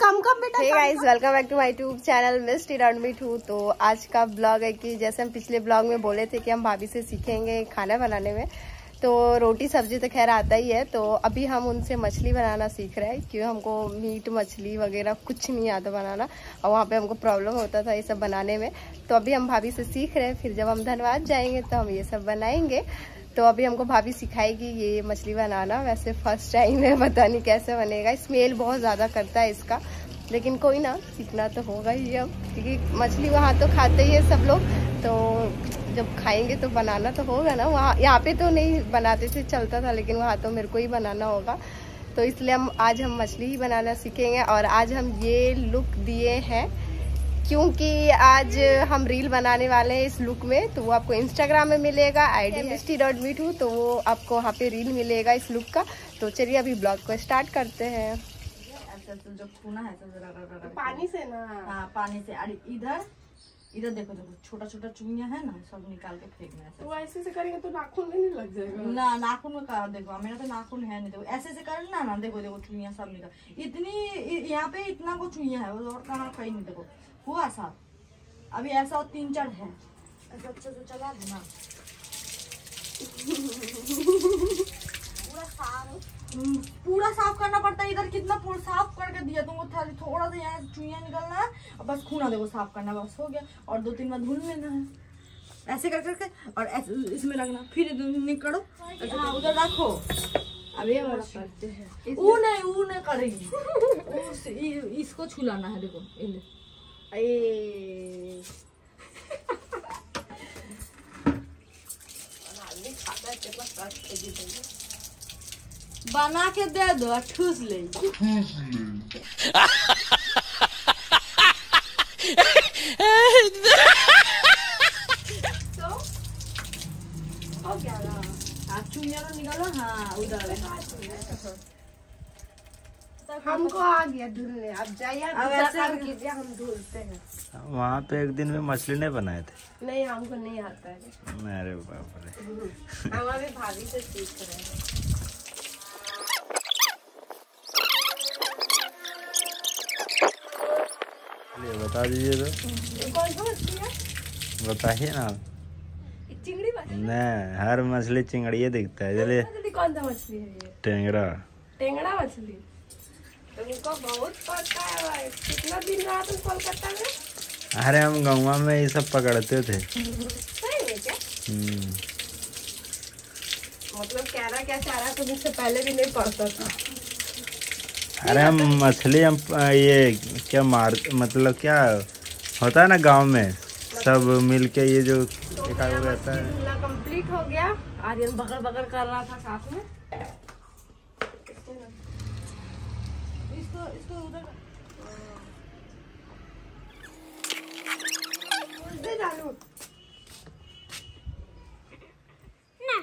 हमको बेटा। Hey guys, welcome back to my YouTube channel Misty Around Me too. तो आज का ब्लॉग है कि जैसे हम पिछले ब्लॉग में बोले थे कि हम भाभी से सीखेंगे खाना बनाने में, तो रोटी सब्जी तो खैर आता ही है। तो अभी हम उनसे मछली बनाना सीख रहे हैं, क्योंकि हमको मीट मछली वगैरह कुछ नहीं आता बनाना, और वहाँ पे हमको प्रॉब्लम होता था ये सब बनाने में। तो अभी हम भाभी से सीख रहे हैं, फिर जब हम धनबाद जाएंगे तो हम ये सब बनाएंगे। तो अभी हमको भाभी सिखाएगी ये मछली बनाना। वैसे फर्स्ट टाइम है, पता नहीं कैसे बनेगा, स्मेल बहुत ज़्यादा करता है इसका, लेकिन कोई ना, सीखना तो होगा ही अब, क्योंकि मछली वहाँ तो खाते ही है सब लोग, तो जब खाएंगे तो बनाना तो होगा ना। वहाँ यहाँ पे तो नहीं बनाते थे, चलता था, लेकिन वहाँ तो मेरे को ही बनाना होगा। तो इसलिए आज हम मछली ही बनाना सीखेंगे। और आज हम ये लुक दिए हैं क्योंकि आज हम रील बनाने वाले हैं इस लुक में, तो वो आपको इंस्टाग्राम में मिलेगा, ID misty.me2, तो वो आपको वहाँ पे रील मिलेगा इस लुक का। तो चलिए अभी ब्लॉग को स्टार्ट करते हैं। जो खूना है तो पानी से ना, हाँ पानी से। अरे इधर इधर देखो देखो, छोटा छोटा चुइयां है ना, सब निकाल के फेंकना है। तो ऐसे से करेंगे तो नाखून में नहीं लग जाएगा ना, नाखून में का देखो, मेरा तो नाखून है नहीं, देखो ऐसे से करना ना, देखो देखो चुइयां सब निकाल। इतनी यहाँ पे इतना को चुइयां है, और कहाँ कहीं नहीं। देखो हुआ साफ, अभी ऐसा 3-4 है, ऐसा अच्छे से चला देना। पूरा साफ करना पड़ता है। इधर कितना पूरा साफ करके दिया तुमको, थोड़ा सा यहाँ चुइयां निकलना है और बस खूना देखो साफ करना, बस हो गया। और 2-3 बार धुल लेना है ऐसे कर करके, और ऐसे इसमें रखना, फिर निकलो, हाँ उधर रखो। अब ये करते हैं, वो नहीं करेगी, इसको छुलाना है। देखो बना के दे दो, ठूस ले। तो हो गया ना, आप चुनिया निकालो। हाँ उधर हमको आ गया धुलने। अब जाइए, अब ऐसा कीजिए, हम धुलते हैं। वहाँ पे एक दिन में मछली नहीं बनाए थे? नहीं, हमको नहीं आता है। अरे बाप रे, हम अभी भाभी से सीख रहे हैं। बता दीजिए तो। कौन सा मछली है बताइए ना। चिंगड़ी मछली? नहीं, हर मछली चिंगड़िए दिखता है। चलिए, कौन सा मछली है ये? टेंगरा। टेंगड़ा मछली तुमको बहुत पता है भाई। कितना दिन रहा तुम कोलकाता में? अरे हम गाँव में ये सब पकड़ते थे। सही में क्या? मतलब कह रहा क्या चाह रहा, तुम इससे पहले भी नहीं पढ़ता था? अरे हम मछली, हम ये क्या मतलब क्या होता है ना गांव में, सब मिलके ये जो एक आदमी रहता है। कंप्लीट हो गया। आर्यन बगल बगल कर रहा था साथ में। इसको उधर डालू ना।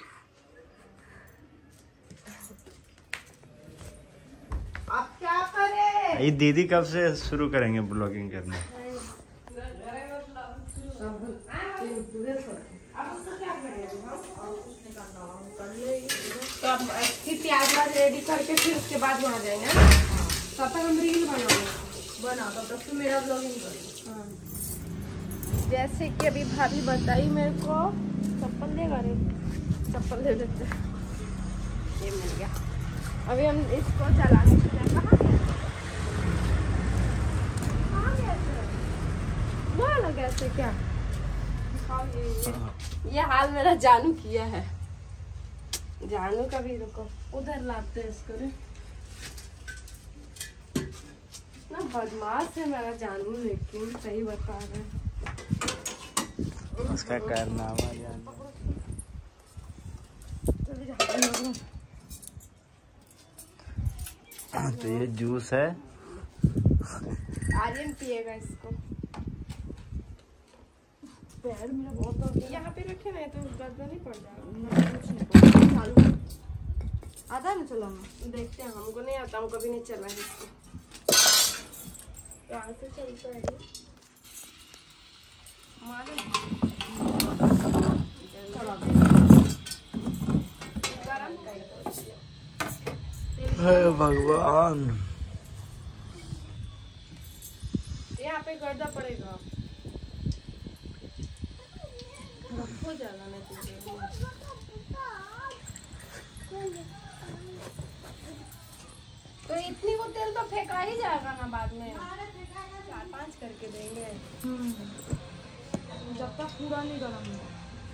अब क्या करें? ये दीदी कब से शुरू करेंगे ब्लॉगिंग करना? तो अब प्याज वाज रेडी करके फिर उसके बाद वहाँ जाएंगे। तब तक हम रील बना, तब तक तो मेरा ब्लॉगिंग करें। जैसे कि अभी भाभी बताई मेरे को, चप्पल देगा रे, चप्पल दे देते। ये मिल गया। अभी हम इसको चलाने के लिए कहाँ गए थे? वो अलग ऐसे क्या? ये हाल मेरा जानू किया है। जानू का भी, रुको उधर लाते हैं इसको रे। ना बदमाश है मेरा जानू, लेकिन सही बता रहे हैं। उसका कारनामा तो ये जूस है, आर्यन पिएगा इसको। पैर मेरा बहुत यहाँ पे रखे ना तो गर्दन नहीं पड़ जाएगा। आता है ना चलाना? देखते हैं, हमको नहीं आता, हम कभी नहीं चला है इसको। कहाँ से चलता है हे भगवान। पे करना पड़ेगा, हो जाएगा ना तुझे। तो इतनी वो तेल तो फेंका ही जाएगा ना बाद में, 4-5 करके देंगे जब तक पूरा नहीं गरम हो।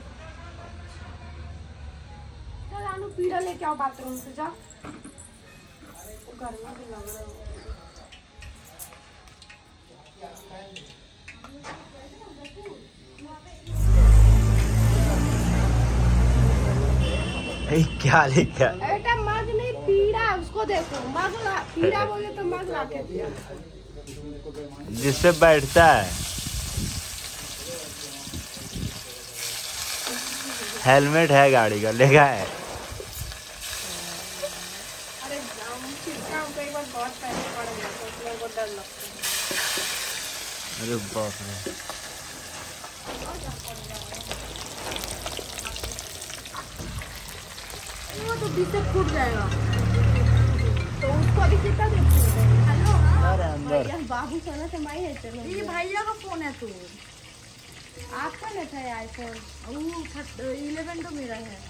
चल आलू पीड़ा लेके आओ बाथरूम से, जा गर्मी भी लग रहा है। क्या लेके बेटा मग नहीं पीड़ा, उसको देखो मग पीड़ा बोले तो मग ला के दिया, जिसपे बैठता है, हेलमेट है गाड़ी का, लेगा है। अरे हम कई बार बहुत पहले पड़ गया तो उसमें वो डर लगता है। अरे बाप रे, वो तो बीच से फूट जाएगा, तो उसको अभी कितना देखते हैं। हेलो अरे अंदर भैया बाबू सोना से माई है, चलो ये भैया का फोन है। तो आपका नहीं था आईफोन, 11 तो मेरा है।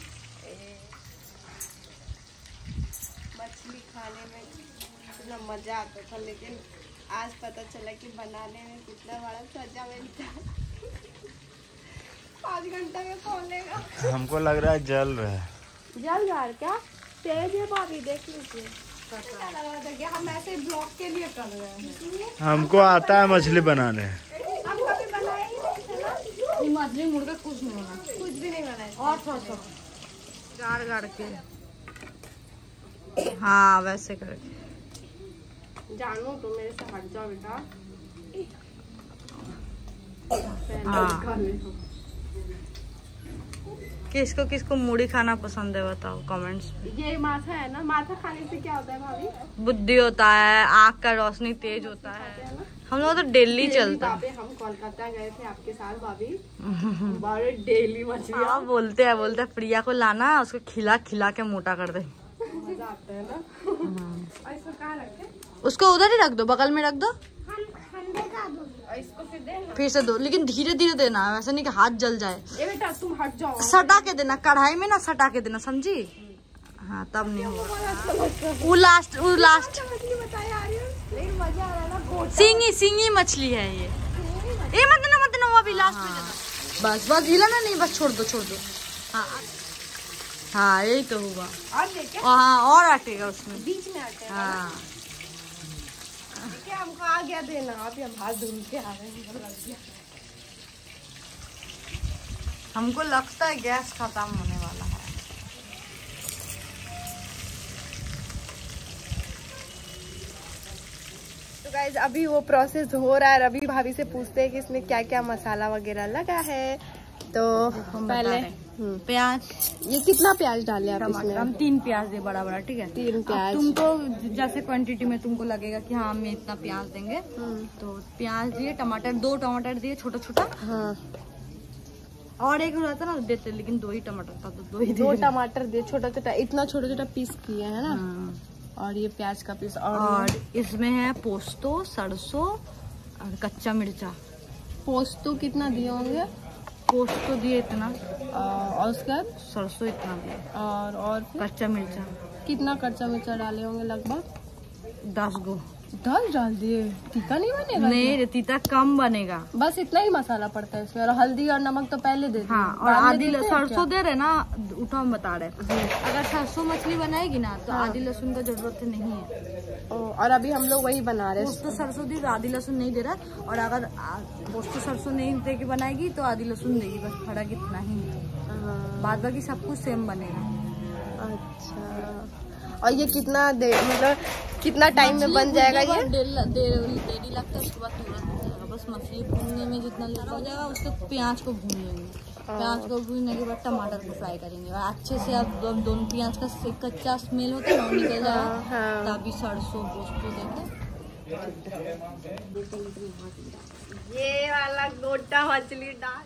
मछली खाने में कितना मजा आता था, लेकिन आज पता चला कि बनाने में कितना बड़ा सजा मिलता है। 5 घंटे में कौन लेगा। हमको लग रहा है जल रहा है। जल रहा है क्या? तेज है भाभी, देख लीजिए। क्या लग रहा था कि हम ऐसे ब्लॉग के लिए कर रहे हैं। हमको आता है मछली बनाने। हम कभी बनाए ही नहीं थे ना। ये मछली मुर्गा कुछ नहीं बना, कुछ भी नहीं बनाए। और थोड़ा गाड़ गाड़ के, हाँ वैसे करके। जानू तो मेरे से हट जाओ बेटा। हाँ। किसको किसको मूढ़ी खाना पसंद है बताओ कमेंट्स में। ये माथा है ना, माथा खाने से क्या होता है भाभी? बुद्धि होता है, आँख का रोशनी तेज होता है। हम लोग तो डेली चलता है। हम कोलकाता गए थे आपके साथ भाभी, बड़े डेली मछली। हाँ बोलते हैं प्रिया को लाना, उसको खिला खिला के मोटा कर दे। मजा आता है ना। और इसको कहाँ रखे? उसको उधर ही रख दो, बगल में रख दो। और इसको फिर देना। फिर से दो, लेकिन धीरे धीरे देना, वैसे नहीं कि हाथ जल जाए। ये बेटा तुम हट जाओ। सटा के देना, कढ़ाई में ना सटा के देना, समझी? हाँ तब नहीं होगा। वो लास्ट मछली बताई आ रही है, लेकिन मजा आ रहा है ना। गोटा सिंगी मछली है ये मत देना वो अभी लास्ट में देना। बस हिलाना नहीं, बस छोड़ दो। हाँ यही तो हुआ। हाँ और आटेगा उसमें, बीच में आटे। हाँ क्या हमको आ गया देना, अभी हम हाथ धुल के आ रहे हैं। हमको लगता है गैस खत्म होने वाला है। तो गाइज अभी वो प्रोसेस हो रहा है, अभी भाभी से पूछते हैं कि इसमें क्या क्या मसाला वगैरह लगा है। तो पहले प्याज, ये कितना प्याज डाले आप इसमें? हम 3 प्याज दे बड़ा, ठीक है। 3 प्याज। तुमको जैसे क्वांटिटी में तुमको लगेगा कि हाँ हम इतना प्याज देंगे, तो प्याज दिए, टमाटर 2 टमाटर दिए छोटा। हाँ। और एक रहता ना देते, लेकिन 2 ही टमाटर था तो 2 ही 2 टमाटर दिए छोटा, इतना छोटा पीस किए है ना। और ये प्याज का पीस, और इसमें है पोस्तो, सरसों और कच्चा मिर्चा। पोस्तो कितना दिए होंगे? पोस्तो दिए इतना, और उसके बाद सरसों इतना दिए, और कच्चा मिर्चा कितना कच्चा मिर्चा डाले होंगे? लगभग 10 गो। 10 डाल दिए? तीखा नहीं बनेगा? नहीं, तीता कम बनेगा। बस इतना ही मसाला पड़ता है इसमें, और हल्दी और नमक तो पहले दे। हाँ, और आधी सरसों दे रहे ना, उठा हम बता रहे, अगर सरसों मछली बनाएगी ना तो आधी लहसुन का जरूरत नहीं है। और अभी हम लोग वही बना रहे हैं। तो सरसों दी, आधी लहसुन नहीं दे रहा। और अगर पोस्तो सरसों नहीं दे के बनाएगी तो आधी लहसुन देगी, बस फर्क इतना ही है। बाद बाकी सब कुछ सेम बनेगा। अच्छा, और ये कितना मतलब कितना टाइम में बन जाएगा? ये देरी लगता है, उसके बाद तुरंत हो जाएगा। बस मछली भूनने में जितना हो जाएगा, उसके प्याज को भून लेंगे। प्याज को भूनने के बाद टमाटर को फ्राई करेंगे, और अच्छे से अब दोनों प्याज का कच्चा स्मेल होता है ना, निकल जाएगा, तभी सरसों पोस्तो देंगे। ये वाला गोटा मछली डाल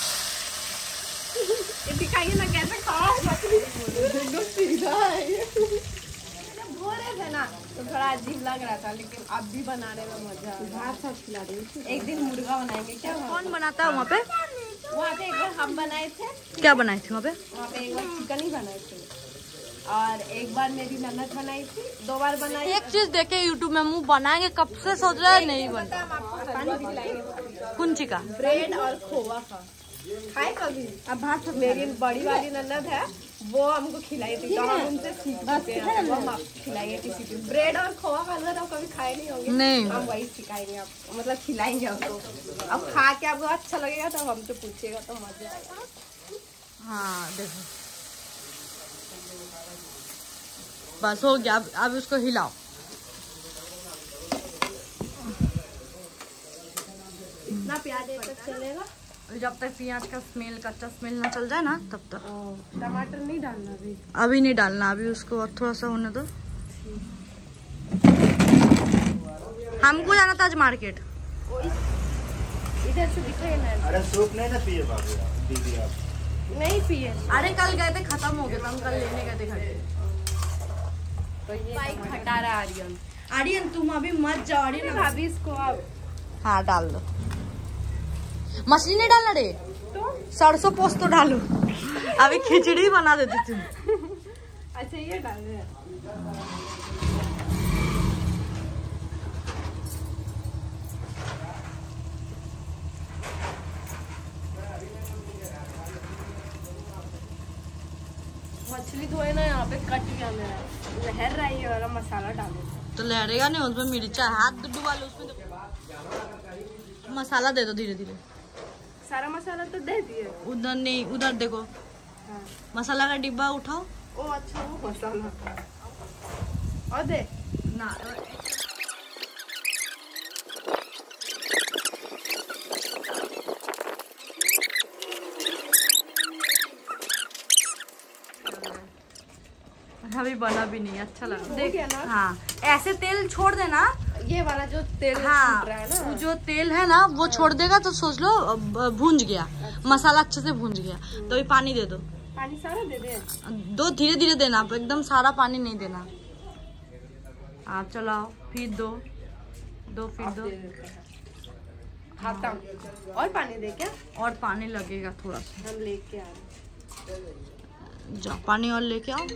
दिखाइए ना कैसे खाओ मछली। बोल रहे थे ना, तो थोड़ा अजीब लग रहा था, लेकिन अब भी बनाने में मजा आ रहा है। एक दिन मुर्गा बनाएंगे क्या? कौन बनाता है वहाँ पे? वहाँ पे एक बार हम बनाए थे। क्या बनाए थे वहाँ पे? वहाँ पे एक बार चिकन ही बनाए थे और एक बार मेरी ननद बनाई थी, 2 बार बनाई। एक चीज देखे यूट्यूब में, मुंह बनाएंगे कब से सोच रहा है, नहीं बनता। कुंची का ब्रेड और खोवा का खाए कभी? अब भात मेरी बड़ी वाली ननद है, वो हमको खिलाई थी, तो हम उनसे सीख चुके हैं, वो हम खिलाइए किसी दिन। ब्रेड और खोवा का हलवा तो कभी खाए नहीं होंगे, नहीं, हम वही सिखाएंगे आपको, मतलब खिलाएंगे आपको। अब खा के आपको अच्छा लगेगा तो हमसे पूछिएगा तो मजा आएगा। हाँ देखो बस हो गया। अब उसको हिलाओ। इतना प्याज तक चलेगा जब तक प्याज का स्मेल, कच्चा स्मेल ना चल जाए ना तब तक। टमाटर नहीं डालना अभी नहीं डालना, अभी उसको थोड़ा सा होने दो। हमको जाना था आज मार्केट। इधर से दिखाई ना। अरे सूप नहीं ना पिए बाबू दीदी आप? नहीं पिए। अरे कल गए थे, खत्म हो गया था, हम कल लेने गए थे घर पे। तो ये बाइक हटा रहा आर्यन। आर्यन तुम अभी मत जाओ। आर्यन भाभी इसको अब हाँ डाल दो। मछली नहीं डालना रे, तो सरसों पोस्त तो डालो। अभी खिचड़ी बना देती तुम। अच्छा ये डाल दे। मछली धोए ना, यहाँ पे कट गया मेरा, लहर रहा है वाला मसाला डालो तो लहरेगा नहीं, उसमें मिर्चा हाथ डुबा लो उसमें। मसाला दे दो धीरे धीरे। सारा मसाला तो दे दिए। उधर नहीं, उधर देखो। हाँ। मसाला का डिब्बा उठाओ। ओ अच्छा वो मसाला और दे ना। अभी बना भी नहीं, अच्छा लगा देखिए ना। हाँ ऐसे तेल छोड़ देना, ये वाला जो तेल हाँ छूट रहा है ना, जो तेल है ना वो छोड़ देगा तो सोच लो भूंज गया। मसाला अच्छे से भूंज गया। तो ये पानी दे दो। पानी सारा दे दे। दो धीरे धीरे देना, एकदम सारा पानी नहीं देना। आप चलाओ, फिर दो फिर दो। खत्म। और पानी दे क्या? और पानी लगेगा थोड़ा सा। हम लेके आ रहे। जाओ पानी और लेके आओ।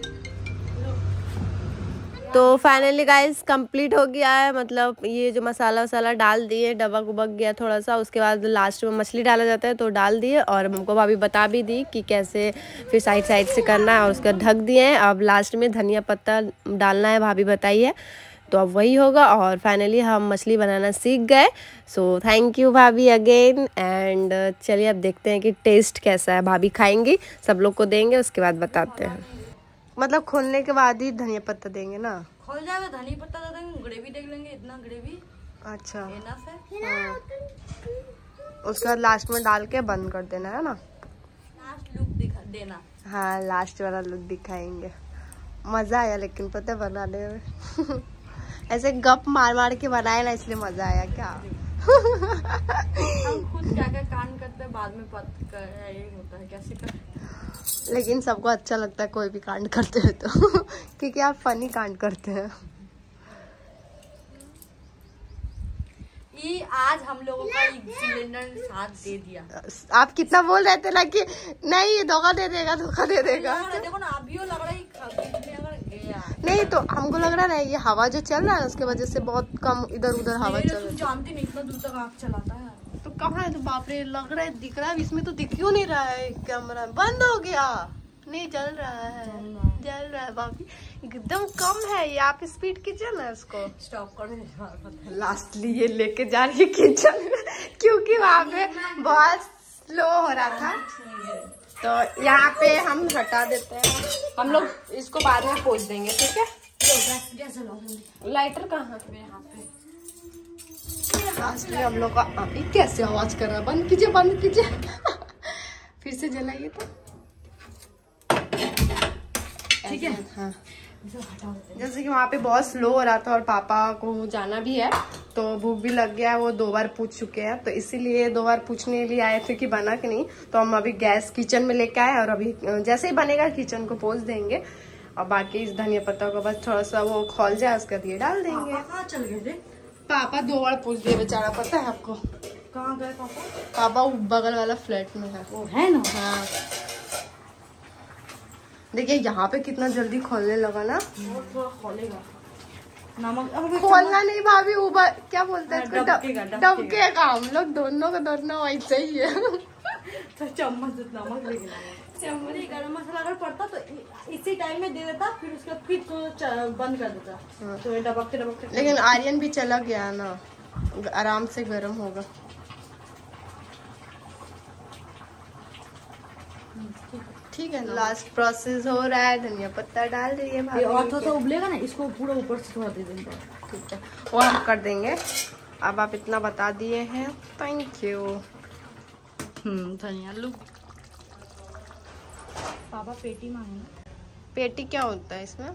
तो फाइनली गाइस कंप्लीट हो गया है, मतलब ये जो मसाला वसाला डाल दिए, डबक उबक गया थोड़ा सा, उसके बाद लास्ट में मछली डाला जाता है तो डाल दिए, और हमको भाभी बता भी दी कि कैसे फिर साइड साइड से करना है, और उसका ढक दिए हैं। अब लास्ट में धनिया पत्ता डालना है, भाभी बताई है, तो अब वही होगा। और फाइनली हम मछली बनाना सीख गए। सो थैंक यू भाभी अगेन। एंड चलिए अब देखते हैं कि टेस्ट कैसा है। भाभी खाएंगी, सब लोग को देंगे, उसके बाद बताते हैं। मतलब खोलने के बाद ही धनिया पत्ता देंगे ना? खोल जाएगा धनिया पत्ता दे देंगे, ग्रेवी देख लेंगे, इतना ग्रेवी अच्छा इनफ है। हाँ। उसके बाद लास्ट में डाल के बंद कर देना है ना? लास्ट लुक दिखा देना। हाँ लास्ट वाला लुक दिखाएंगे। मजा आया लेकिन पता है बनाने में। ऐसे गप मार मार के बनाए ना, इसलिए मजा आया क्या। हम खुद क्या क्या कांड करते हैं बाद में पता होता है कैसे कर। लेकिन सबको अच्छा लगता है कोई भी कांड करते हैं तो। क्योंकि आप फनी कांड करते हैं। ये आज हम लोगों का सिलेंडर साथ दे दिया। आप कितना बोल रहे थे ना कि नहीं धोखा दे देगा, धोखा दे देगा। देखो ना अभी लग रहा है गया। नहीं तो हमको लग रहा है ये हवा जो चल रहा है उसके वजह से बहुत कम इधर उधर हवा चल रही है। जानती नहीं इतना दूर तक आग चलाता है तो कहाँ है? तो बाप रे लग रहा है, दिख रहा है, इसमें तो दिख क्यों नहीं रहा है? कैमरा बंद हो गया, नहीं चल रहा है, जल रहा है बापी, एकदम कम है ये। आप स्पीड कीजिए ना इसको, स्टॉप कर। लास्टली ये लेके जा रही है किचन क्योंकि वहाँ पे बहुत स्लो हो रहा था, तो यहाँ पे हम हटा देते हैं। हम लोग इसको बाद में पोंछ देंगे, ठीक है? लाइटर कहाँ? मेरे हाथ पे। लास्टली हम लोग का कैसे आवाज कर रहा है? बंद कीजिए, बंद कीजिए। फिर से जलाइए तो ठीक है। हाँ जैसे कि वहाँ पे बहुत स्लो हो रहा था और पापा को जाना भी है, तो भूख भी लग गया है। वो 2 बार पूछ चुके हैं, तो इसीलिए 2 बार पूछने के लिए आए थे कि बना कि नहीं। तो हम अभी गैस किचन में लेके आए, और अभी जैसे ही बनेगा किचन को पोंछ देंगे। और बाकी इस धनिया पत्ता को बस थोड़ा सा वो खौल जाए उसके बाद ये डाल देंगे। कहाँ चल गए थे? पापा 2 बार पूछ दिए बेचारा, पता है आपको? कहाँ गए पापा? पापा बगल वाला फ्लैट में है। वो है ना? हाँ देखिए यहाँ पे कितना जल्दी खोलने लगा ना। थोड़ा खोलेगा। नमक खोलना नहीं भाभी, ऊपर क्या बोलते हैं, डबकेगा। हम लोग दोनों का दोनों वैसे ही है। तो चम्मच नमक लेके गरम मसाला अगर पड़ता तो इसी टाइम में दे देता, फिर उसके बाद फिर तो बंद कर देता। हाँ। तो डबकते लेकिन आर्यन भी चला गया ना, आराम से गर्म होगा। ठीक है ना। लास्ट प्रोसेस हो रहा है, धनिया पत्ता डाल रही है भाभी। और थोड़ा उबलेगा ना, इसको पूरा ऊपर से थोड़ा दे देंगे। ठीक है, और हम कर देंगे। अब आप इतना बता दिए हैं, थैंक यू। धनिया लो। पापा पेटी मांगे। पेटी क्या होता है इसमें?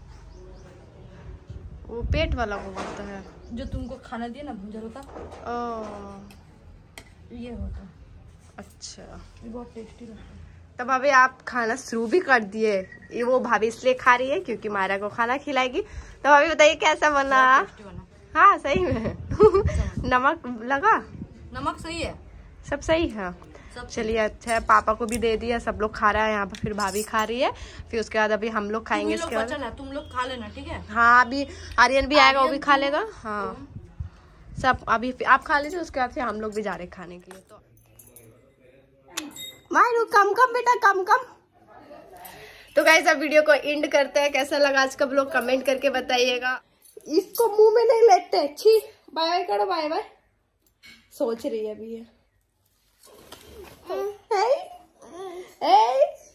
वो पेट वाला वो होता है जो तुमको खाना दिया ना, भुंजल होता। ये होता है। अच्छा, ये बहुत टेस्टी लगता है। तब अभी आप खाना शुरू भी कर दिए। ये वो भाभी इसलिए खा रही है क्योंकि मायरा को खाना खिलाएगी। तो अभी बताइए कैसा बना? हाँ सही में। नमक लगा? नमक सही है, सब सही है। चलिए अच्छा है, पापा को भी दे दिया, सब लोग खा रहा है यहाँ पर, फिर भाभी खा रही है, फिर उसके बाद अभी हम लोग खाएंगे। इसके बाद तुम लोग खा लेना, ठीक है? हाँ अभी आर्यन भी आएगा, वो भी खा लेगा। हाँ सब अभी आप खा लीजिए, उसके बाद फिर हम लोग भी जा रहे खाने के लिए। तो मायरू कम कम बेटा, कम कम। तो गाइस अब वीडियो को एंड करते हैं। कैसा लगा आज का व्लॉग कमेंट करके बताइएगा। इसको मुंह में नहीं लेते। अच्छी बाय बाय करो, बाय बाय। सोच रही है अभी ये।